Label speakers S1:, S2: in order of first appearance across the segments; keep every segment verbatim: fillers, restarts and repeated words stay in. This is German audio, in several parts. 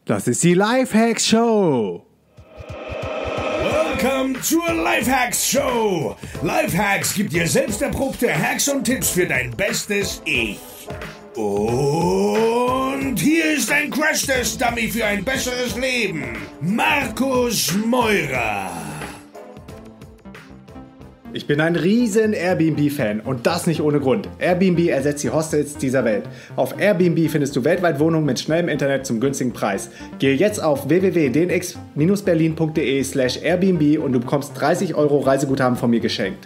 S1: Das ist die Lifehacks Show.
S2: Willkommen zur Lifehacks Show. Lifehacks gibt dir selbst erprobte Hacks und Tipps für dein bestes Ich. Und hier ist ein Crash-Test-Dummy für ein besseres Leben. Markus Meurer.
S1: Ich bin ein riesen Airbnb-Fan und das nicht ohne Grund. Airbnb ersetzt die Hostels dieser Welt. Auf Airbnb findest du weltweit Wohnungen mit schnellem Internet zum günstigen Preis. Gehe jetzt auf w w w punkt d n x berlin punkt d e slash Airbnb und du bekommst dreißig Euro Reiseguthaben von mir geschenkt.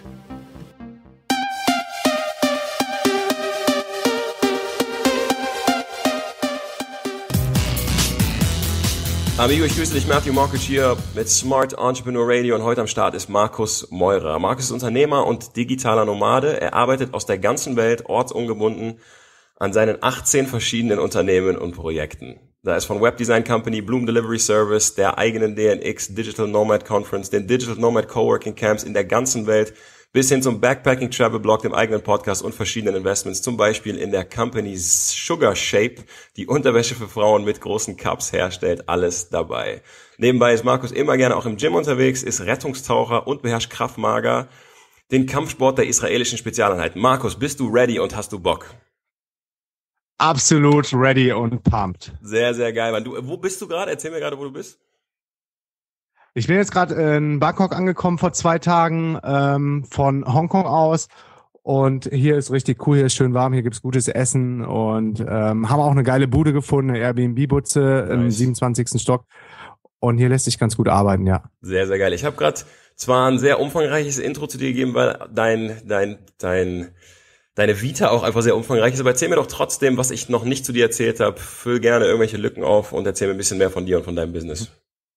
S3: Amigo, ich grüße dich, Matthew Mockridge hier mit Smart Entrepreneur Radio und heute am Start ist Markus Meurer. Markus ist Unternehmer und digitaler Nomade. Er arbeitet aus der ganzen Welt ortsungebunden an seinen achtzehn verschiedenen Unternehmen und Projekten. Da ist von Webdesign Company, Bloom Delivery Service, der eigenen D N X Digital Nomad Conference, den Digital Nomad Coworking Camps in der ganzen Welt bis hin zum Backpacking Travel Blog, dem eigenen Podcast und verschiedenen Investments, zum Beispiel in der Company Sugar Shape, die Unterwäsche für Frauen mit großen Cups herstellt, alles dabei. Nebenbei ist Markus immer gerne auch im Gym unterwegs, ist Rettungstaucher und beherrscht Krav Maga, den Kampfsport der israelischen Spezialeinheiten. Markus, bist du ready und hast du Bock?
S4: Absolut ready und pumped.
S3: Sehr, sehr geil, Mann. Du, wo bist du gerade? Erzähl mir gerade, wo du bist.
S4: Ich bin jetzt gerade in Bangkok angekommen vor zwei Tagen ähm, von Hongkong aus und hier ist richtig cool, hier ist schön warm, hier gibt's gutes Essen und ähm, haben auch eine geile Bude gefunden, eine Airbnb-Butze im
S3: Nice.
S4: siebenundzwanzigsten Stock und hier lässt sich ganz gut arbeiten, ja.
S3: Sehr, sehr geil. Ich habe gerade zwar ein sehr umfangreiches Intro zu dir gegeben, weil dein, dein, dein, deine Vita auch einfach sehr umfangreich ist, aber erzähl mir doch trotzdem, was ich noch nicht zu dir erzählt habe. Füll gerne irgendwelche Lücken auf und erzähl mir ein bisschen mehr von dir und von deinem Business.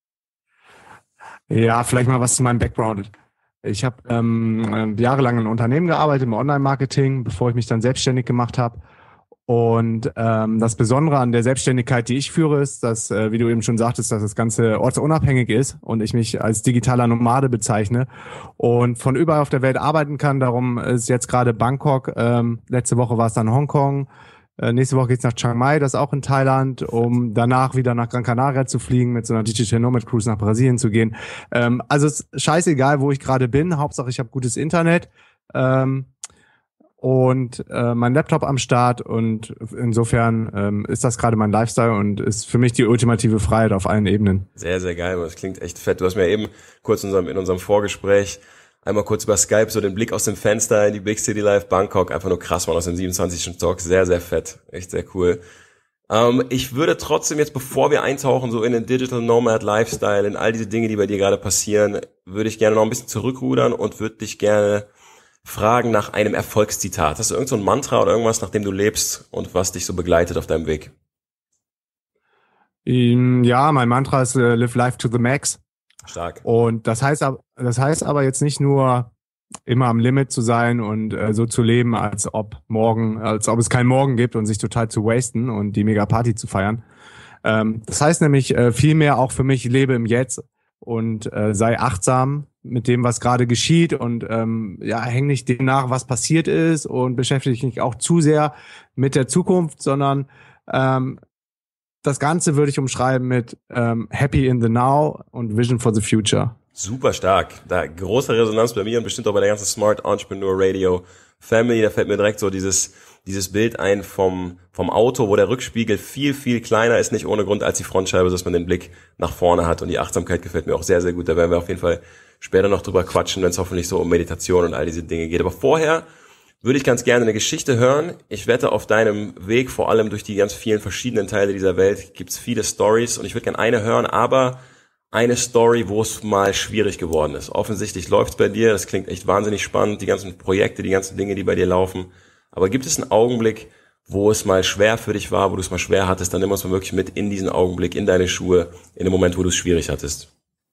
S4: Ja, vielleicht mal was zu meinem Background. Ich habe ähm, jahrelang in einem Unternehmen gearbeitet, im Online-Marketing, bevor ich mich dann selbstständig gemacht habe. Und ähm, das Besondere an der Selbstständigkeit, die ich führe, ist, dass, äh, wie du eben schon sagtest, dass das Ganze ortsunabhängig ist und ich mich als digitaler Nomade bezeichne und von überall auf der Welt arbeiten kann. Darum ist jetzt gerade Bangkok, ähm, letzte Woche war es dann Hongkong. Nächste Woche geht's nach Chiang Mai, das ist auch in Thailand, um danach wieder nach Gran Canaria zu fliegen, mit so einer Digital Nomad Cruise nach Brasilien zu gehen. Ähm, also es ist scheißegal, wo ich gerade bin. Hauptsache, ich habe gutes Internet ähm, und äh, mein Laptop am Start. Und insofern ähm, ist das gerade mein Lifestyle und ist für mich die ultimative Freiheit auf allen Ebenen.
S3: Sehr, sehr geil. Das klingt echt fett. Du hast mir eben kurz in unserem, in unserem Vorgespräch einmal kurz über Skype so den Blick aus dem Fenster in die Big City Life Bangkok, einfach nur krass, man, aus dem siebenundzwanzigsten Stock, sehr, sehr fett, echt sehr cool. Ähm, ich würde trotzdem jetzt, bevor wir eintauchen, so in den Digital Nomad Lifestyle, in all diese Dinge, die bei dir gerade passieren, würde ich gerne noch ein bisschen zurückrudern und würde dich gerne fragen nach einem Erfolgszitat. Hast du irgend so ein Mantra oder irgendwas, nach dem du lebst und was dich so begleitet auf deinem Weg?
S4: Ja, mein Mantra ist uh, Live Life to the Max.
S3: Stark.
S4: Und das heißt, das heißt aber jetzt nicht nur immer am Limit zu sein und äh, so zu leben, als ob morgen, als ob es keinen Morgen gibt und sich total zu wasten und die Mega-Party zu feiern. Ähm, das heißt nämlich äh, vielmehr auch für mich, lebe im Jetzt und äh, sei achtsam mit dem, was gerade geschieht und ähm, ja, häng nicht dem nach, was passiert ist und beschäftige dich nicht auch zu sehr mit der Zukunft, sondern ähm, das Ganze würde ich umschreiben mit ähm, Happy in the Now und Vision for the Future.
S3: Super stark. Da große Resonanz bei mir und bestimmt auch bei der ganzen Smart Entrepreneur Radio Family. Da fällt mir direkt so dieses dieses Bild ein vom vom Auto, wo der Rückspiegel viel, viel kleiner ist, nicht ohne Grund als die Frontscheibe, dass man den Blick nach vorne hat. Und die Achtsamkeit gefällt mir auch sehr, sehr gut. Da werden wir auf jeden Fall später noch drüber quatschen, wenn es hoffentlich so um Meditation und all diese Dinge geht. Aber vorher würde ich ganz gerne eine Geschichte hören. Ich wette, auf deinem Weg, vor allem durch die ganz vielen verschiedenen Teile dieser Welt, gibt's viele Stories und ich würde gerne eine hören, aber eine Story, wo es mal schwierig geworden ist. Offensichtlich läuft's bei dir, das klingt echt wahnsinnig spannend, die ganzen Projekte, die ganzen Dinge, die bei dir laufen. Aber gibt es einen Augenblick, wo es mal schwer für dich war, wo du es mal schwer hattest, dann nimm uns mal wirklich mit in diesen Augenblick, in deine Schuhe, in dem Moment, wo du es schwierig hattest.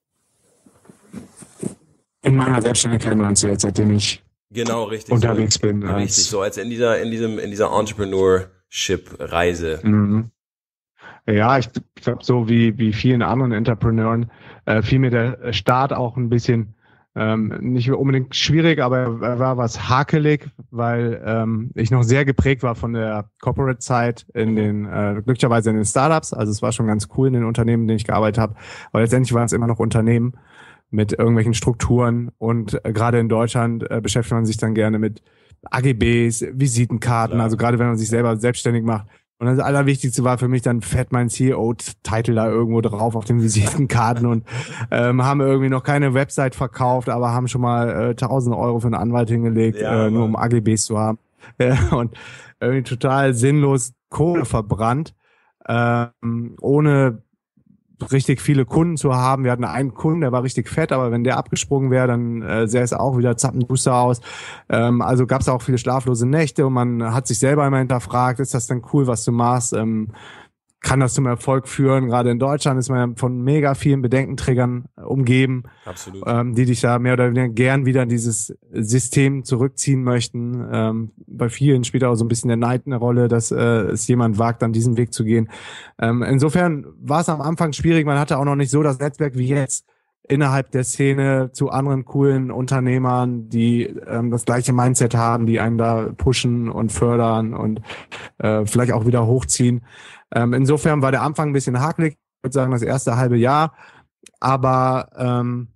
S4: In meiner Selbstständigkeit meinst du jetzt, seitdem ich
S3: Genau, richtig.
S4: unterwegs
S3: so,
S4: bin.
S3: Richtig, so als in dieser, in diesem, in dieser Entrepreneurship-Reise.
S4: Mhm. Ja, ich glaube, so wie, wie vielen anderen Entrepreneuren äh, fiel mir der Start auch ein bisschen Ähm, nicht unbedingt schwierig, aber er war was hakelig, weil ähm, ich noch sehr geprägt war von der Corporate-Zeit in den, äh, glücklicherweise in den Startups. Also es war schon ganz cool in den Unternehmen, in denen ich gearbeitet habe. Aber letztendlich waren es immer noch Unternehmen mit irgendwelchen Strukturen. Und äh, gerade in Deutschland äh, beschäftigt man sich dann gerne mit A G Bs, Visitenkarten.
S3: Klar.
S4: Also gerade wenn man sich selber selbstständig macht. Und das Allerwichtigste war für mich dann fett mein C E O-Titel da irgendwo drauf auf den Visitenkarten und ähm, haben irgendwie noch keine Website verkauft, aber haben schon mal äh, tausend Euro für einen Anwalt hingelegt,
S3: Ja,
S4: äh, nur um A G Bs zu haben. Äh, und irgendwie total sinnlos Kohle verbrannt, ähm, ohne richtig viele Kunden zu haben. Wir hatten einen Kunden, der war richtig fett, aber wenn der abgesprungen wäre, dann äh, sähe es auch wieder zappenduster aus. Ähm, also gab es auch viele schlaflose Nächte und man hat sich selber immer hinterfragt, ist das denn cool, was du machst? Ähm, kann das zum Erfolg führen? Gerade in Deutschland ist man ja von mega vielen Bedenkenträgern umgeben,
S3: Absolut.
S4: ähm, die dich da mehr oder weniger gern wieder in dieses System zurückziehen möchten. Ähm, bei vielen spielt auch so ein bisschen der Neid eine Rolle, dass äh, es jemand wagt, dann diesen Weg zu gehen. Ähm, insofern war es am Anfang schwierig. Man hatte auch noch nicht so das Netzwerk wie jetzt innerhalb der Szene zu anderen coolen Unternehmern, die ähm, das gleiche Mindset haben, die einen da pushen und fördern und äh, vielleicht auch wieder hochziehen. Ähm, insofern war der Anfang ein bisschen hakelig, ich würde sagen das erste halbe Jahr, aber ähm,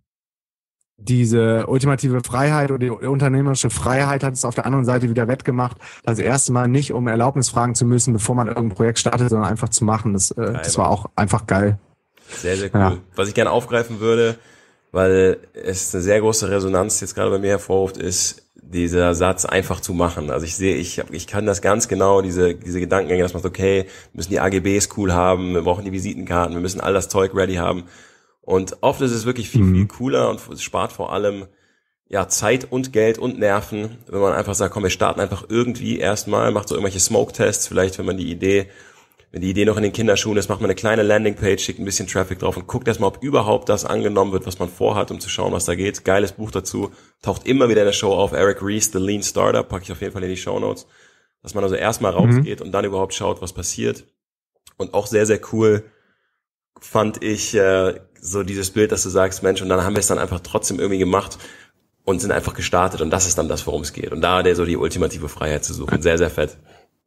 S4: diese ultimative Freiheit oder die unternehmerische Freiheit hat es auf der anderen Seite wieder wettgemacht, das erste Mal nicht um Erlaubnis fragen zu müssen, bevor man irgendein Projekt startet, sondern einfach zu machen. Das, äh, das war auch einfach geil.
S3: Sehr, sehr cool.
S4: Ja.
S3: Was ich gerne aufgreifen würde, weil es eine sehr große Resonanz jetzt gerade bei mir hervorruft, ist dieser Satz einfach zu machen. Also ich sehe, ich ich kann das ganz genau, diese diese Gedankengänge, dass man sagt, okay, wir müssen die A G Bs cool haben, wir brauchen die Visitenkarten, wir müssen all das Zeug ready haben. Und oft ist es wirklich viel,
S4: Mhm.
S3: viel cooler und es spart vor allem ja Zeit und Geld und Nerven, wenn man einfach sagt, komm, wir starten einfach irgendwie erstmal, macht so irgendwelche Smoke-Tests, vielleicht wenn man die Idee Wenn die Idee noch in den Kinderschuhen ist, macht man eine kleine Landingpage, schickt ein bisschen Traffic drauf und guckt erstmal, ob überhaupt das angenommen wird, was man vorhat, um zu schauen, was da geht. Geiles Buch dazu. Taucht immer wieder in der Show auf. Eric Ries, The Lean Startup, packe ich auf jeden Fall in die Shownotes. Dass man also erstmal rausgeht und dann überhaupt schaut, was passiert. Und auch sehr, sehr cool fand ich äh, so dieses Bild, dass du sagst, Mensch, und dann haben wir es dann einfach trotzdem irgendwie gemacht und sind einfach gestartet. Und das ist dann das, worum es geht. Und da der so die ultimative Freiheit zu suchen. Sehr, sehr fett.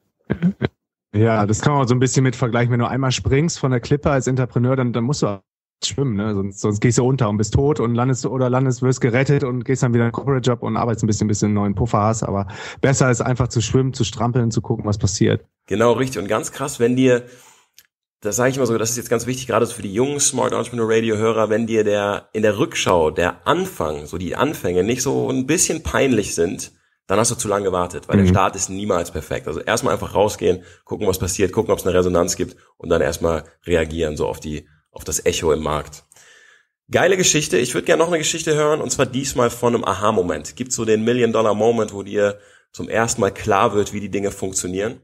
S4: Ja, das kann man so ein bisschen mit vergleichen. Wenn du einmal springst von der Klippe als Entrepreneur, dann, dann musst du schwimmen, ne? Sonst, sonst gehst du unter und bist tot und landest oder landest, wirst gerettet und gehst dann wieder in einen Corporate Job und arbeitest ein bisschen, bis du einen neuen Puffer hast. Aber besser ist einfach zu schwimmen, zu strampeln, zu gucken, was passiert.
S3: Genau, richtig. Und ganz krass, wenn dir, das sage ich immer so, das ist jetzt ganz wichtig, gerade so für die jungen Smart Entrepreneur Radio Hörer, wenn dir der in der Rückschau der Anfang, so die Anfänge nicht so ein bisschen peinlich sind, dann hast du zu lange gewartet, weil mhm. der Start ist niemals perfekt. Also erstmal einfach rausgehen, gucken, was passiert, gucken, ob es eine Resonanz gibt und dann erstmal reagieren, so auf die, auf das Echo im Markt. Geile Geschichte. Ich würde gerne noch eine Geschichte hören und zwar diesmal von einem Aha-Moment. Gibt so den Million-Dollar-Moment, wo dir zum ersten Mal klar wird, wie die Dinge funktionieren?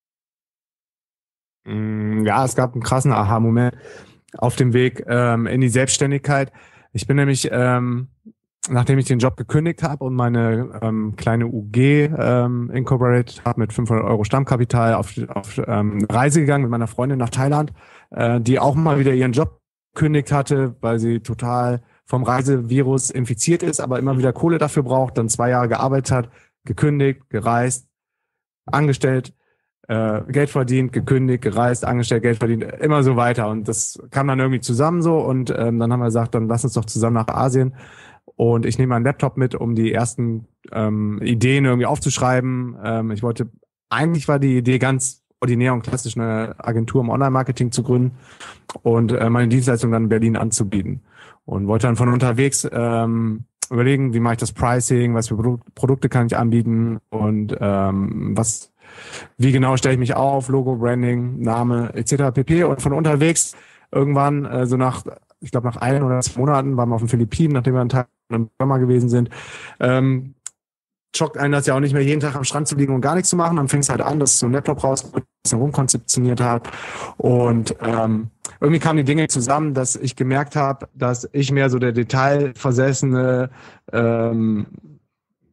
S4: Ja, es gab einen krassen Aha-Moment auf dem Weg ähm, in die Selbstständigkeit. Ich bin nämlich, ähm, nachdem ich den Job gekündigt habe und meine ähm, kleine U G ähm, incorporated habe mit fünfhundert Euro Stammkapital auf, auf ähm, Reise gegangen mit meiner Freundin nach Thailand, äh, die auch mal wieder ihren Job gekündigt hatte, weil sie total vom Reisevirus infiziert ist, aber immer wieder Kohle dafür braucht, dann zwei Jahre gearbeitet hat, gekündigt, gereist, angestellt, äh, Geld verdient, gekündigt, gereist, angestellt, Geld verdient, immer so weiter. Und das kam dann irgendwie zusammen so und ähm, dann haben wir gesagt, dann lass uns doch zusammen nach Asien. Und ich nehme meinen Laptop mit, um die ersten ähm, Ideen irgendwie aufzuschreiben. Ähm, ich wollte, eigentlich war die Idee ganz ordinär und klassisch, eine Agentur im Online-Marketing zu gründen und äh, meine Dienstleistung dann in Berlin anzubieten. Und wollte dann von unterwegs ähm, überlegen, wie mache ich das Pricing, was für Produ- Produkte kann ich anbieten und ähm, was, wie genau stelle ich mich auf, Logo, Branding, Name et cetera pp. Und von unterwegs irgendwann, äh, so nach, ich glaube nach ein oder zwei Monaten, waren wir auf den Philippinen, nachdem wir einen Tag in der Firma gewesen sind, ähm, schockt einen das ja auch nicht mehr, jeden Tag am Strand zu liegen und gar nichts zu machen. Dann fing es halt an, dass ich so einen Laptop raus ein bisschen rumkonzeptioniert habe. Und ähm, irgendwie kamen die Dinge zusammen, dass ich gemerkt habe, dass ich mehr so der detailversessene, ähm,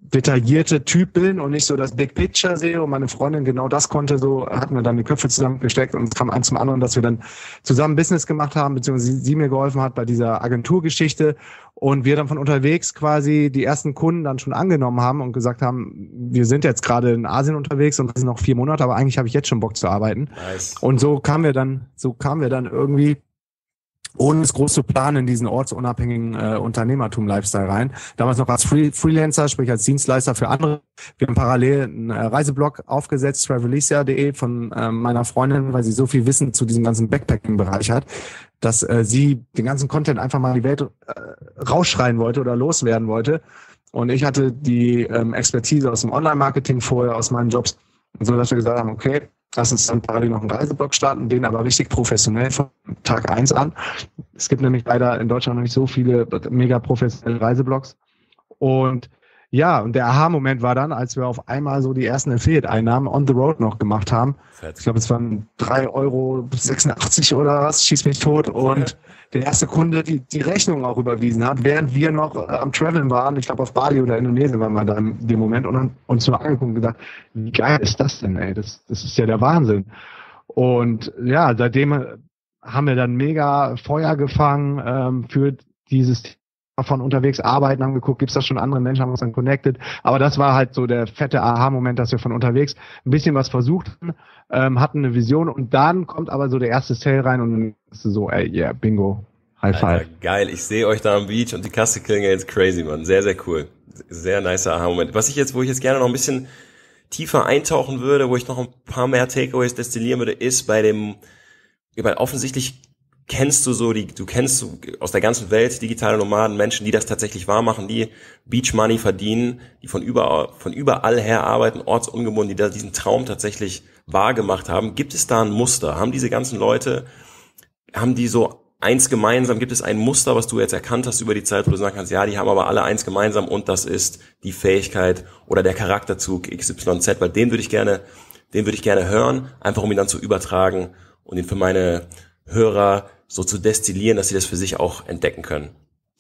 S4: detaillierte Typ bin und nicht so das Big Picture sehe und meine Freundin genau das konnte, so hatten wir dann die Köpfe zusammengesteckt und es kam eins zum anderen, dass wir dann zusammen Business gemacht haben, beziehungsweise sie, sie mir geholfen hat bei dieser Agenturgeschichte und wir dann von unterwegs quasi die ersten Kunden dann schon angenommen haben und gesagt haben, wir sind jetzt gerade in Asien unterwegs und das sind noch vier Monate, aber eigentlich habe ich jetzt schon Bock zu arbeiten. Nice. Und so kamen wir dann, so kamen wir dann irgendwie ohne es groß zu planen in diesen ortsunabhängigen äh, Unternehmertum-Lifestyle rein. Damals noch als Free Freelancer, sprich als Dienstleister für andere. Wir haben parallel einen äh, Reiseblog aufgesetzt, travelicia punkt de von äh, meiner Freundin, weil sie so viel Wissen zu diesem ganzen Backpacking-Bereich hat, dass äh, sie den ganzen Content einfach mal in die Welt äh, rausschreien wollte oder loswerden wollte. Und ich hatte die ähm, Expertise aus dem Online-Marketing vorher, aus meinen Jobs, so dass wir gesagt haben, okay, lass uns dann parallel noch einen Reiseblog starten, den aber richtig professionell von Tag eins an. Es gibt nämlich leider in Deutschland noch nicht so viele mega professionelle Reiseblogs. Und ja, und der Aha-Moment war dann, als wir auf einmal so die ersten Affiliate-Einnahmen on the road noch gemacht haben. Ich glaube, es waren drei Euro sechsundachtzig oder was, schieß mich tot. Und der erste Kunde die die Rechnung auch überwiesen hat, während wir noch äh, am Traveln waren. Ich glaube, auf Bali oder Indonesien waren wir da in dem Moment und haben uns nur angeguckt und gedacht, wie geil ist das denn, ey? Das, das ist ja der Wahnsinn. Und ja, seitdem haben wir dann mega Feuer gefangen ähm, für dieses Thema von unterwegs arbeiten, haben geguckt, gibt's da schon andere Menschen, haben uns dann connected. Aber das war halt so der fette Aha-Moment, dass wir von unterwegs ein bisschen was versuchten, ähm, hatten eine Vision und dann kommt aber so der erste Sale rein und dann ist so, ey, yeah, bingo, High Five.
S3: Alter, geil, ich sehe euch da am Beach und die Kasse klingelt jetzt crazy, Mann. Sehr, sehr cool. Sehr nicer Aha-Moment. Was ich jetzt, wo ich jetzt gerne noch ein bisschen tiefer eintauchen würde, wo ich noch ein paar mehr Takeaways destillieren würde, ist bei dem, weil offensichtlich kennst du so die, du kennst so aus der ganzen Welt digitale Nomaden, Menschen, die das tatsächlich wahr machen, die Beach Money verdienen, die von überall, von überall her arbeiten, ortsungebunden, die da diesen Traum tatsächlich wahr gemacht haben. Gibt es da ein Muster? Haben diese ganzen Leute, haben die so eins gemeinsam? Gibt es ein Muster, was du jetzt erkannt hast über die Zeit, wo du sagen kannst, ja, die haben aber alle eins gemeinsam und das ist die Fähigkeit oder der Charakterzug X Y Z, weil den würde ich gerne, den würde ich gerne hören, einfach um ihn dann zu übertragen und ihn für meine Hörer so zu destillieren, dass sie das für sich auch entdecken können.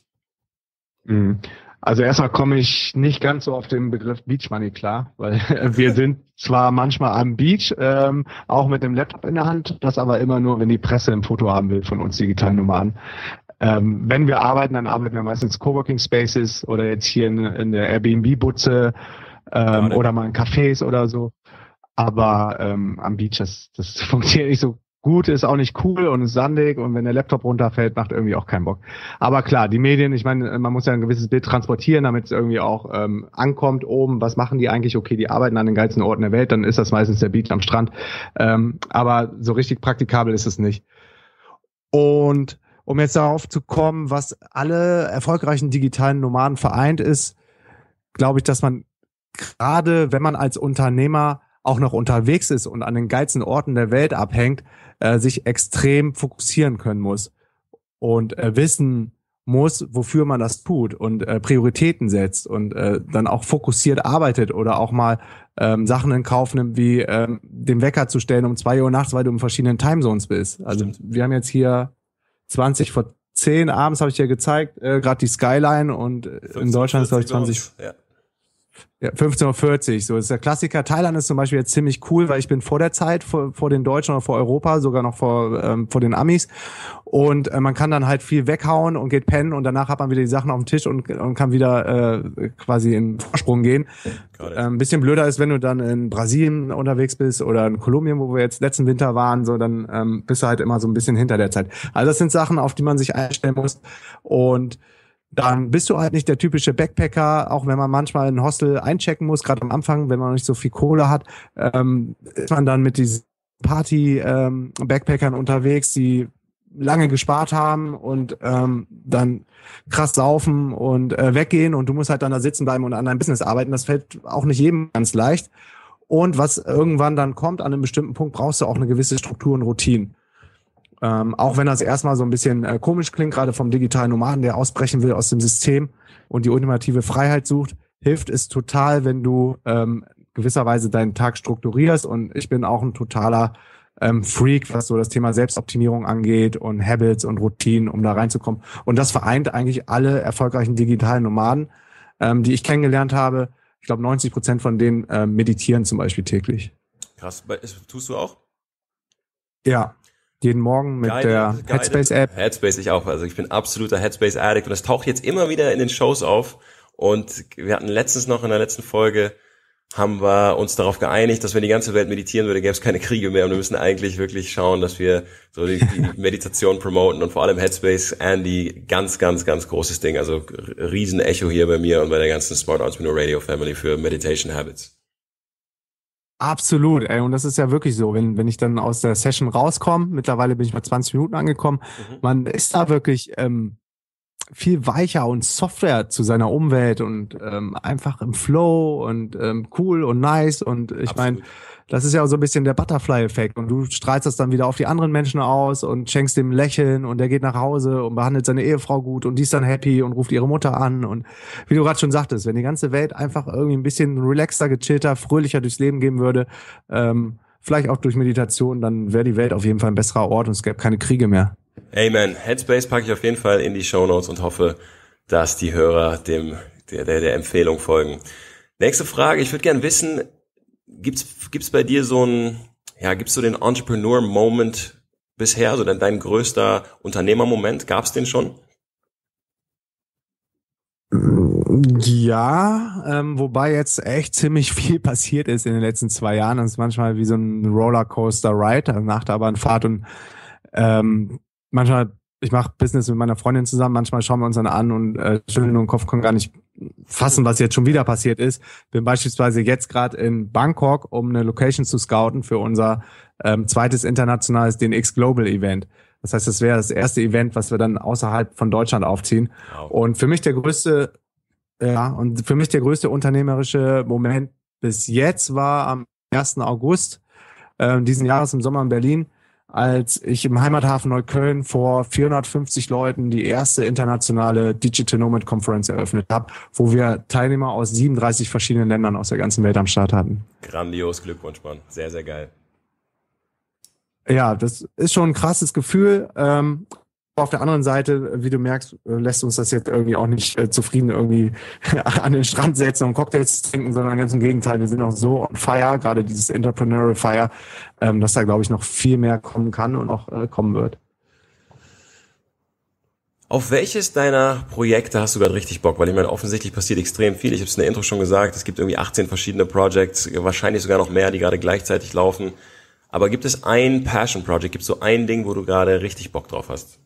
S4: Also erstmal komme ich nicht ganz so auf den Begriff Beach Money klar, weil wir sind zwar manchmal am Beach, ähm, auch mit dem Laptop in der Hand, das aber immer nur, wenn die Presse ein Foto haben will von uns digitalen Nomaden. Ähm, wenn wir arbeiten, dann arbeiten wir meistens Coworking Spaces oder jetzt hier in, in der Airbnb-Butze ähm, oder mal in Cafés oder so. Aber ähm, am Beach, das, das funktioniert nicht so gut, ist auch nicht cool und ist sandig und wenn der Laptop runterfällt, macht irgendwie auch keinen Bock. Aber klar, die Medien, ich meine, man muss ja ein gewisses Bild transportieren, damit es irgendwie auch ähm, ankommt oben. Was machen die eigentlich? Okay, die arbeiten an den geilsten Orten der Welt, dann ist das meistens der Beach am Strand. Ähm, aber so richtig praktikabel ist es nicht. Und um jetzt darauf zu kommen, was alle erfolgreichen digitalen Nomaden vereint ist, glaube ich, dass man gerade, wenn man als Unternehmer auch noch unterwegs ist und an den geilsten Orten der Welt abhängt, äh, sich extrem fokussieren können muss und äh, wissen muss, wofür man das tut und äh, Prioritäten setzt und äh, dann auch fokussiert arbeitet oder auch mal ähm, Sachen in Kauf nimmt, wie ähm, den Wecker zu stellen um zwei Uhr nachts, weil du in verschiedenen Timezones bist. Also Stimmt. Wir haben jetzt hier zwanzig vor zehn abends, habe ich dir gezeigt, äh, gerade die Skyline und in Deutschland ist glaube ich zwanzig... Ja. Ja, fünfzehn Uhr vierzig, so ist der Klassiker. Thailand ist zum Beispiel jetzt ziemlich cool, weil ich bin vor der Zeit, vor, vor den Deutschen oder vor Europa, sogar noch vor ähm, vor den Amis. Und äh, man kann dann halt viel weghauen und geht pennen und danach hat man wieder die Sachen auf dem Tisch und, und kann wieder äh, quasi in Vorsprung gehen. Äh, ein bisschen blöder ist, wenn du dann in Brasilien unterwegs bist oder in Kolumbien, wo wir jetzt letzten Winter waren, so dann ähm, bist du halt immer so ein bisschen hinter der Zeit. Also das sind Sachen, auf die man sich einstellen muss und dann bist du halt nicht der typische Backpacker, auch wenn man manchmal ein Hostel einchecken muss, gerade am Anfang, wenn man noch nicht so viel Kohle hat, ähm, ist man dann mit diesen Party-Backpackern ähm, unterwegs, die lange gespart haben und ähm, dann krass saufen und äh, weggehen und du musst halt dann da sitzen bleiben und an deinem Business arbeiten. Das fällt auch nicht jedem ganz leicht. Und was irgendwann dann kommt, an einem bestimmten Punkt brauchst du auch eine gewisse Struktur und Routine. Ähm, auch wenn das erstmal so ein bisschen äh, komisch klingt, gerade vom digitalen Nomaden, der ausbrechen will aus dem System und die ultimative Freiheit sucht, hilft es total, wenn du ähm, gewisserweise deinen Tag strukturierst. Und ich bin auch ein totaler ähm, Freak, was so das Thema Selbstoptimierung angeht und Habits und Routinen, um da reinzukommen. Und das vereint eigentlich alle erfolgreichen digitalen Nomaden, ähm, die ich kennengelernt habe. ich glaube neunzig Prozent von denen äh, meditieren zum Beispiel täglich.
S3: Krass, tust du auch?
S4: Ja, jeden Morgen mit
S3: Geile,
S4: der
S3: geile
S4: Headspace-App.
S3: Headspace, ich auch. Also ich bin absoluter Headspace-Addict und das taucht jetzt immer wieder in den Shows auf. Und wir hatten letztens noch in der letzten Folge, haben wir uns darauf geeinigt, dass wenn die ganze Welt meditieren würde, gäbe es keine Kriege mehr. Und wir müssen eigentlich wirklich schauen, dass wir so die, die Meditation promoten und vor allem Headspace, Andy, ganz, ganz, ganz großes Ding. Also riesen Echo hier bei mir und bei der ganzen Smart Entrepreneur Radio Family für Meditation Habits.
S4: Absolut, ey, und das ist ja wirklich so, wenn wenn ich dann aus der Session rauskomme, mittlerweile bin ich bei zwanzig Minuten angekommen, mhm. man ist da wirklich ähm, viel weicher und softer zu seiner Umwelt und ähm, einfach im Flow und ähm, cool und nice und ich meine, das ist ja auch so ein bisschen der Butterfly-Effekt und du strahlst das dann wieder auf die anderen Menschen aus und schenkst dem ein Lächeln und der geht nach Hause und behandelt seine Ehefrau gut und die ist dann happy und ruft ihre Mutter an und wie du gerade schon sagtest, wenn die ganze Welt einfach irgendwie ein bisschen relaxter, gechillter, fröhlicher durchs Leben gehen würde, ähm, vielleicht auch durch Meditation, dann wäre die Welt auf jeden Fall ein besserer Ort und es gäbe keine Kriege mehr.
S3: Amen. Headspace packe ich auf jeden Fall in die Shownotes und hoffe, dass die Hörer dem der, der, der Empfehlung folgen. Nächste Frage, ich würde gerne wissen, Gibt's, gibt's bei dir so ein, ja, gibt's so den Entrepreneur-Moment bisher, so dein, dein größter Unternehmer-Moment? Gab's den schon?
S4: Ja, ähm, wobei jetzt echt ziemlich viel passiert ist in den letzten zwei Jahren. Das ist manchmal wie so ein Rollercoaster-Ride, also nach der Bahnfahrt und ähm, manchmal, ich mache Business mit meiner Freundin zusammen, manchmal schauen wir uns dann an und äh, schütteln nur den Kopf, können gar nicht fassen, was jetzt schon wieder passiert ist. Bin beispielsweise jetzt gerade in Bangkok, um eine Location zu scouten für unser ähm, zweites internationales D N X Global Event. Das heißt, das wäre das erste Event, was wir dann außerhalb von Deutschland aufziehen. Wow. Und für mich der größte, ja, und für mich der größte unternehmerische Moment bis jetzt war am ersten August äh, diesen Jahres im Sommer in Berlin, als ich im Heimathafen Neukölln vor vierhundertfünfzig Leuten die erste internationale Digital Nomad Conference eröffnet habe, wo wir Teilnehmer aus siebenunddreißig verschiedenen Ländern aus der ganzen Welt am Start hatten.
S3: Grandios, Glückwunsch, Mann. Sehr, sehr geil.
S4: Ja, das ist schon ein krasses Gefühl. Ähm, auf der anderen Seite, wie du merkst, lässt uns das jetzt irgendwie auch nicht äh, zufrieden irgendwie an den Strand setzen und Cocktails trinken, sondern ganz im Gegenteil, wir sind auch so on fire, gerade dieses Entrepreneurial Fire, ähm, dass da, glaube ich, noch viel mehr kommen kann und auch äh, kommen wird.
S3: Auf welches deiner Projekte hast du gerade richtig Bock? Weil ich meine, offensichtlich passiert extrem viel. Ich habe es in der Intro schon gesagt, es gibt irgendwie achtzehn verschiedene Projects, wahrscheinlich sogar noch mehr, die gerade gleichzeitig laufen. Aber gibt es ein Passion Project, gibt es so ein Ding, wo du gerade richtig Bock drauf hast?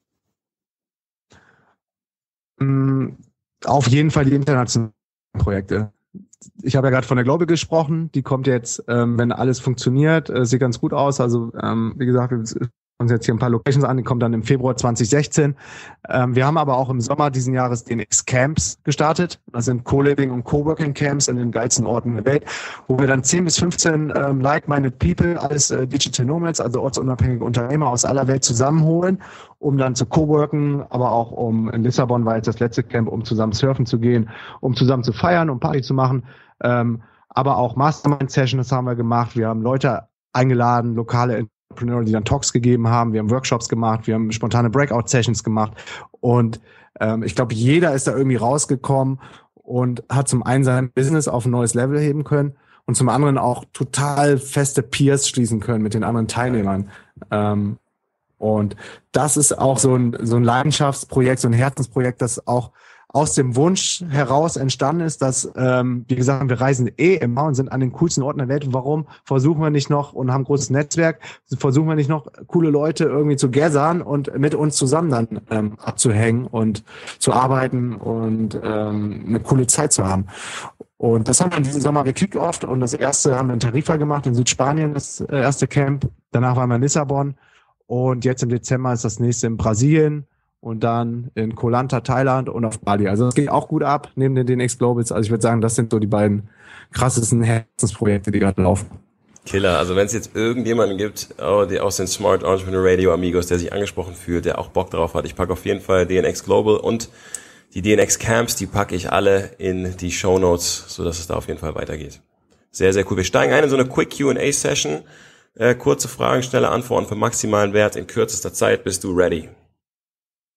S4: Auf jeden Fall die internationalen Projekte. Ich habe ja gerade von der Global gesprochen, die kommt jetzt, ähm, wenn alles funktioniert, äh, sieht ganz gut aus. Also ähm, wie gesagt, wir uns jetzt hier ein paar Locations an, die kommen dann im Februar zwanzig sechzehn. Ähm, wir haben aber auch im Sommer diesen Jahres D N X Camps gestartet. Das sind Co-Living und Coworking Camps in den geilsten Orten der Welt, wo wir dann zehn bis fünfzehn ähm, like-minded People als äh, Digital Nomads, also ortsunabhängige Unternehmer aus aller Welt zusammenholen, um dann zu coworken, aber auch um in Lissabon war jetzt das letzte Camp, um zusammen surfen zu gehen, um zusammen zu feiern, um Party zu machen. Ähm, aber auch Mastermind-Sessions haben wir gemacht. Wir haben Leute eingeladen, lokale Entrepreneure, die dann Talks gegeben haben. Wir haben Workshops gemacht, wir haben spontane Breakout-Sessions gemacht. Und ähm, ich glaube, jeder ist da irgendwie rausgekommen und hat zum einen sein Business auf ein neues Level heben können und zum anderen auch total feste Peers schließen können mit den anderen Teilnehmern. Ähm, und das ist auch so ein, so ein Leidenschaftsprojekt, so ein Herzensprojekt, das auch aus dem Wunsch heraus entstanden ist, dass, ähm, wie gesagt, wir reisen eh immer und sind an den coolsten Orten der Welt. Warum versuchen wir nicht noch und haben ein großes Netzwerk, versuchen wir nicht noch coole Leute irgendwie zu gathern und mit uns zusammen dann ähm, abzuhängen und zu arbeiten und ähm, eine coole Zeit zu haben. Und das haben wir in diesem Sommer gekickt oft und das erste haben wir in Tarifa gemacht, in Südspanien, das erste Camp. Danach waren wir in Lissabon und jetzt im Dezember ist das nächste in Brasilien. Und dann in Koh Lanta, Thailand und auf Bali. Also das geht auch gut ab, neben den D N X Globals. Also ich würde sagen, das sind so die beiden krassesten Herzensprojekte, die gerade laufen.
S3: Killer. Also wenn es jetzt irgendjemanden gibt, oh, die aus den Smart Entrepreneur Radio Amigos, der sich angesprochen fühlt, der auch Bock drauf hat, ich packe auf jeden Fall D N X Global und die D N X Camps, die packe ich alle in die Shownotes, sodass es da auf jeden Fall weitergeht. Sehr, sehr cool. Wir steigen ein in so eine Quick Q and A Session. Äh, kurze Fragen, schnelle Antworten für maximalen Wert in kürzester Zeit. Bist du ready?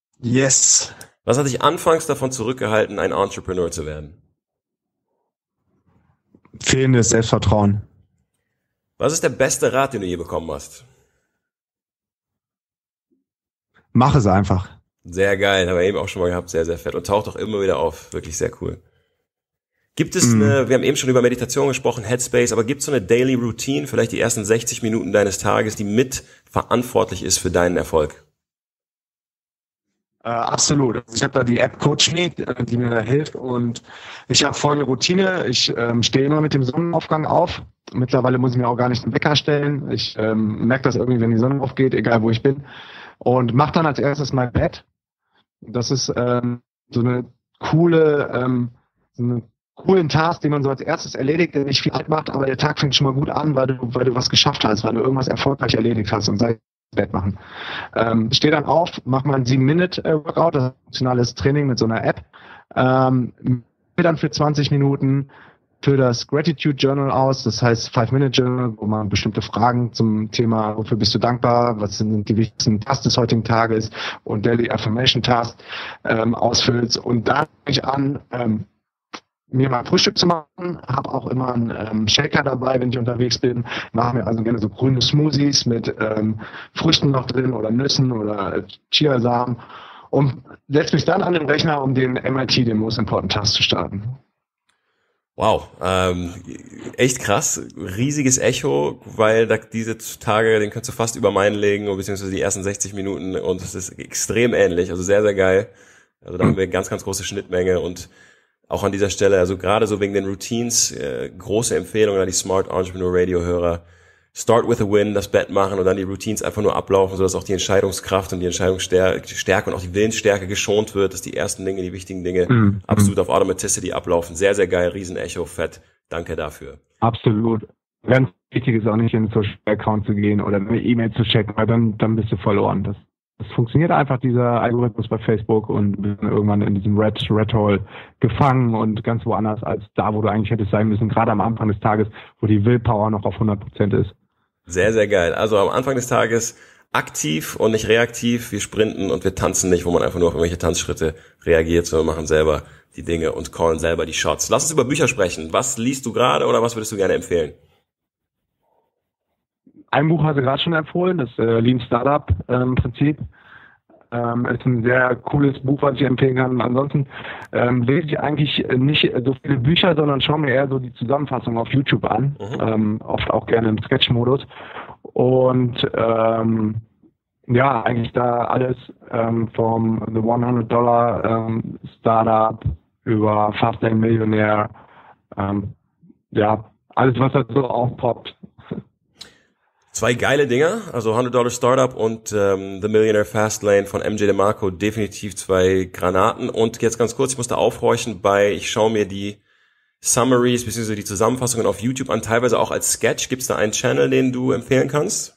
S4: Yes.
S3: Was hat dich anfangs davon zurückgehalten, ein Entrepreneur zu werden?
S4: fehlendes Selbstvertrauen.
S3: Was ist der beste Rat, den du je bekommen hast?
S4: Mach es einfach.
S3: Sehr geil, haben wir eben auch schon mal gehabt, sehr, sehr fett und taucht auch immer wieder auf, wirklich sehr cool. Gibt es mm. eine, wir haben eben schon über Meditation gesprochen, Headspace, aber gibt es so eine Daily Routine, vielleicht die ersten sechzig Minuten deines Tages, die mit verantwortlich ist für deinen Erfolg?
S4: Äh, absolut. Ich habe da die App Coach Me, die mir da hilft und ich habe folgende Routine. Ich ähm, stehe immer mit dem Sonnenaufgang auf. Mittlerweile muss ich mir auch gar nicht den Wecker stellen. Ich ähm, merke das irgendwie, wenn die Sonne aufgeht, egal wo ich bin. Und mache dann als erstes mein Bett. Das ist ähm, so eine coole, ähm, so eine coolen Task, den man so als erstes erledigt, der nicht viel Zeit macht, aber der Tag fängt schon mal gut an, weil du, weil du was geschafft hast, weil du irgendwas erfolgreich erledigt hast und sei Bett machen. Ähm, steh dann auf, mach mal ein sieben-Minute-Workout, das ist ein funktionales Training mit so einer App. Ähm, dann für zwanzig Minuten für das Gratitude Journal aus, das heißt Five-Minute Journal, wo man bestimmte Fragen zum Thema, wofür bist du dankbar, was sind die wichtigsten Tasks des heutigen Tages und Daily Affirmation Tasks ähm, ausfüllst. Und da fange ich an, ähm, mir mal Frühstück zu machen, habe auch immer einen ähm, Shaker dabei, wenn ich unterwegs bin, mache mir also gerne so grüne Smoothies mit ähm, Früchten noch drin oder Nüssen oder äh, Chiasamen und setze mich dann an den Rechner, um den M I T, den Most Important Task, zu starten.
S3: Wow, ähm, echt krass, riesiges Echo, weil da diese Tage, den kannst du fast über meinen legen, beziehungsweise die ersten sechzig Minuten und es ist extrem ähnlich, also sehr, sehr geil. Also da haben wir ganz, ganz große Schnittmenge und auch an dieser Stelle, also gerade so wegen den Routines, äh, große Empfehlung an die Smart Entrepreneur Radio Hörer. Start with a win, das Bett machen und dann die Routines einfach nur ablaufen, sodass auch die Entscheidungskraft und die Entscheidungsstärke und auch die Willensstärke geschont wird, dass die ersten Dinge, die wichtigen Dinge mm, absolut auf Automaticity ablaufen. Sehr, sehr geil, Riesen-Echo, fett. Danke dafür.
S4: Absolut. Ganz wichtig ist auch nicht in den Social Account zu gehen oder eine E-Mail zu checken, weil dann, dann bist du verloren. Das Es funktioniert einfach, dieser Algorithmus bei Facebook, und du bist irgendwann in diesem Red, Red Hole gefangen und ganz woanders als da, wo du eigentlich hättest sein müssen, gerade am Anfang des Tages, wo die Willpower noch auf hundert Prozent ist.
S3: Sehr, sehr geil. Also am Anfang des Tages aktiv und nicht reaktiv. Wir sprinten und wir tanzen nicht, wo man einfach nur auf irgendwelche Tanzschritte reagiert, sondern machen selber die Dinge und callen selber die Shots. Lass uns über Bücher sprechen. Was liest du gerade oder was würdest du gerne empfehlen?
S4: Ein Buch hast du gerade schon empfohlen, das äh, Lean Startup ähm, Prinzip. Ähm, ist ein sehr cooles Buch, was ich empfehlen kann. Ansonsten ähm, lese ich eigentlich nicht so viele Bücher, sondern schaue mir eher so die Zusammenfassung auf YouTube an. Mhm. Ähm, oft auch gerne im Sketch-Modus. Und ähm, ja, eigentlich da alles ähm, vom The hundert Dollar ähm, Startup über Fast Lane Millionär. Ähm, ja, alles, was da so aufpoppt.
S3: Zwei geile Dinger, also hundert Dollar Startup und ähm, The Millionaire Fastlane von M J DeMarco, definitiv zwei Granaten. Und jetzt ganz kurz, ich musste aufhorchen bei, ich schaue mir die Summaries bzw. die Zusammenfassungen auf YouTube an, teilweise auch als Sketch. Gibt es da einen Channel, den du empfehlen kannst?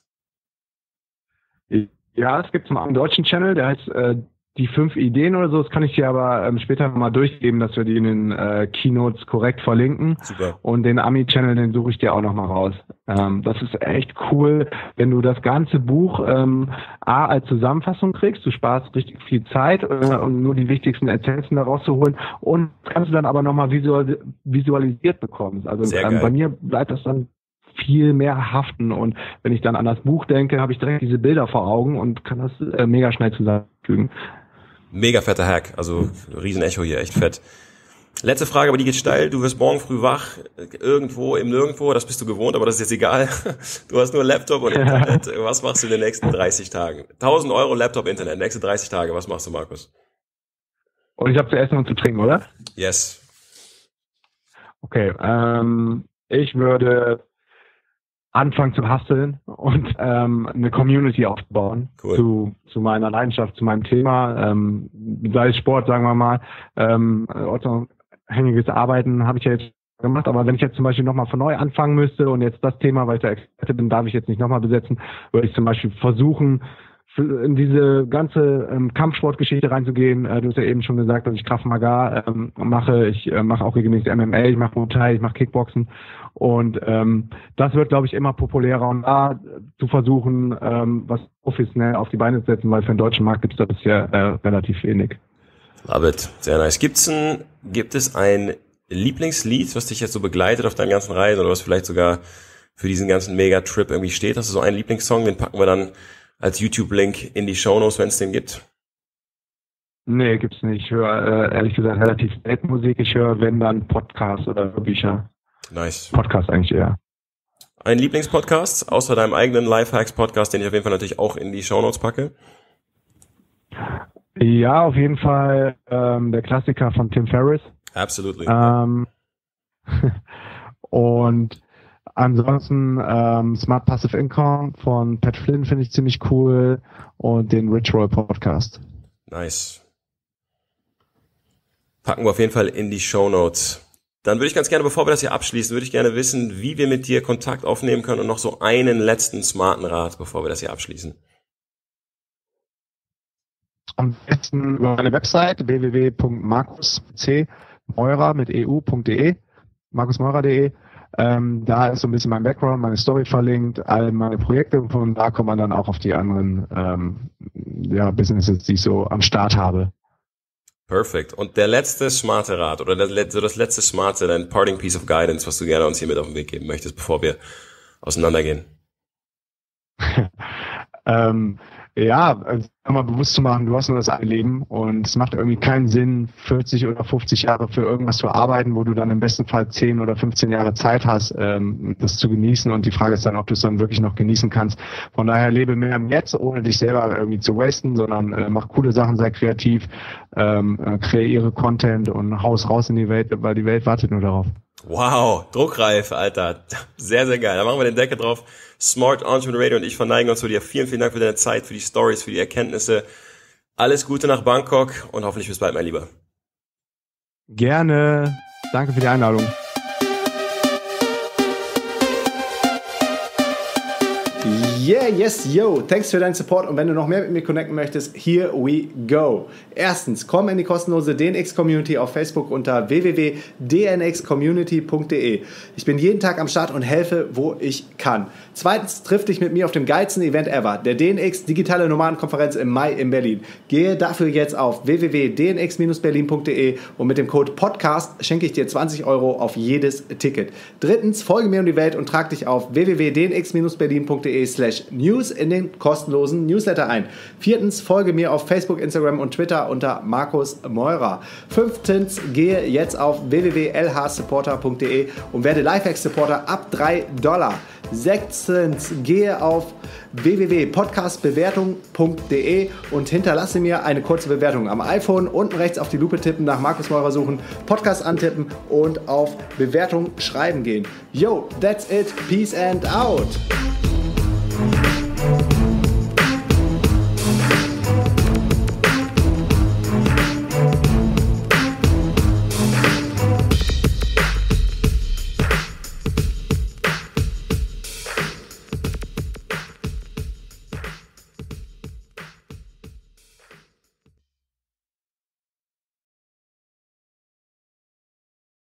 S4: Ja, es gibt zum einen deutschen Channel, der heißt äh, die fünf Ideen oder so. Das kann ich dir aber ähm, später mal durchgeben, dass wir die in den äh, Keynotes korrekt verlinken.
S3: Super.
S4: Und den Ami-Channel, den suche ich dir auch nochmal raus. Ähm, das ist echt cool, wenn du das ganze Buch ähm, A als Zusammenfassung kriegst. Du sparst richtig viel Zeit, äh, um nur die wichtigsten Essenzen da rauszuholen. Und kannst du dann aber nochmal visual, visualisiert bekommen. Also ähm, bei mir bleibt das dann viel mehr haften. Und wenn ich dann an das Buch denke, habe ich direkt diese Bilder vor Augen und kann das äh, mega schnell zusammenfügen.
S3: Mega fetter Hack, also Riesen-Echo hier, echt fett. Letzte Frage, aber die geht steil. Du wirst morgen früh wach, irgendwo im Nirgendwo, das bist du gewohnt, aber das ist jetzt egal. Du hast nur Laptop und Internet. Was machst du in den nächsten dreißig Tagen? tausend Euro Laptop, Internet, nächste dreißig Tage, was machst du, Markus?
S4: Und ich habe zu essen und zu trinken, oder?
S3: Yes.
S4: Okay, ähm, ich würde anfangen zu hustlen und ähm, eine Community aufbauen. Cool. zu zu meiner Leidenschaft, zu meinem Thema, ähm, sei es Sport, sagen wir mal, ähm, ortsunabhängiges Arbeiten habe ich ja jetzt gemacht, aber wenn ich jetzt zum Beispiel nochmal von neu anfangen müsste und jetzt das Thema, weil ich da Experte bin, darf ich jetzt nicht nochmal besetzen, würde ich zum Beispiel versuchen, in diese ganze ähm, Kampfsportgeschichte reinzugehen. Äh, du hast ja eben schon gesagt, dass ich Krav Maga ähm, mache. Ich äh, mache auch regelmäßig M M A, ich mache Muay Thai, ich mache Kickboxen. Und ähm, das wird, glaube ich, immer populärer. Und da zu versuchen, ähm, was professionell auf die Beine zu setzen, weil für den deutschen Markt gibt es das ja äh, relativ wenig.
S3: Love it. Sehr nice. Gibt's ein, gibt es ein Lieblingslied, was dich jetzt so begleitet auf deinen ganzen Reisen oder was vielleicht sogar für diesen ganzen Mega-Trip irgendwie steht? Hast du so einen Lieblingssong, den packen wir dann als YouTube-Link in die Shownotes, wenn es den gibt?
S4: Nee, gibt's nicht. Ich höre äh, ehrlich gesagt relativ selten Musik. Ich höre, wenn dann Podcasts oder Bücher.
S3: Nice.
S4: Podcast eigentlich eher.
S3: Ein Lieblingspodcast, außer deinem eigenen Lifehacks-Podcast, den ich auf jeden Fall natürlich auch in die Shownotes packe?
S4: Ja, auf jeden Fall ähm, der Klassiker von Tim Ferriss.
S3: Absolutely.
S4: Ähm, und ansonsten ähm, Smart Passive Income von Pat Flynn finde ich ziemlich cool und den Rich Roll Podcast.
S3: Nice. Packen wir auf jeden Fall in die Shownotes. Dann würde ich ganz gerne, bevor wir das hier abschließen, würde ich gerne wissen, wie wir mit dir Kontakt aufnehmen können und noch so einen letzten smarten Rat, bevor wir das hier abschließen.
S4: Am besten über meine Website w w w punkt markus meurer mit eu.de, markusmeurer punkt de. Ähm, da ist so ein bisschen mein Background, meine Story verlinkt, all meine Projekte, und von da kommt man dann auch auf die anderen ähm, ja, Businesses, die ich so am Start habe.
S3: Perfekt. Und der letzte smarte Rat oder das, so das letzte smarte, dein parting piece of guidance, was du gerne uns hier mit auf den Weg geben möchtest, bevor wir auseinandergehen?
S4: ähm, ja, also mal bewusst zu machen, du hast nur das eine Leben und es macht irgendwie keinen Sinn, vierzig oder fünfzig Jahre für irgendwas zu arbeiten, wo du dann im besten Fall zehn oder fünfzehn Jahre Zeit hast, ähm, das zu genießen, und die Frage ist dann, ob du es dann wirklich noch genießen kannst. Von daher lebe mehr im Jetzt, ohne dich selber irgendwie zu wasten, sondern äh, mach coole Sachen, sei kreativ, ähm, äh, kreiere Content und haus raus in die Welt, weil die Welt wartet nur darauf.
S3: Wow, druckreif, Alter. Sehr, sehr geil. Da machen wir den Deckel drauf. Smart Entrepreneur Radio und ich verneigen uns zu dir. Vielen, vielen Dank für deine Zeit, für die Stories, für die Erkenntnisse. Alles Gute nach Bangkok und hoffentlich bis bald, mein Lieber.
S4: Gerne. Danke für die Einladung.
S1: Yeah, yes, yo. Thanks für deinen Support. Und wenn du noch mehr mit mir connecten möchtest, here we go. Erstens, komm in die kostenlose D N X Community auf Facebook unter w w w punkt d n x community punkt d e. Ich bin jeden Tag am Start und helfe, wo ich kann. Zweitens, triff dich mit mir auf dem geilsten Event ever, der D N X Digitale Nomadenkonferenz im Mai in Berlin. Gehe dafür jetzt auf w w w punkt d n x berlin punkt d e und mit dem Code Podcast schenke ich dir zwanzig Euro auf jedes Ticket. Drittens, folge mir um die Welt und trag dich auf w w w punkt d n x berlin punkt d e slash news in den kostenlosen Newsletter ein. Viertens, folge mir auf Facebook, Instagram und Twitter unter Markus Meurer. Fünftens, gehe jetzt auf w w w punkt l h supporter punkt d e und werde Lifehacks Supporter ab drei Dollar. Sechstens, gehe auf w w w punkt podcast bewertung punkt d e und hinterlasse mir eine kurze Bewertung. Am iPhone unten rechts auf die Lupe tippen, nach Markus Meurer suchen, Podcast antippen und auf Bewertung schreiben gehen. Yo, that's it. Peace and out.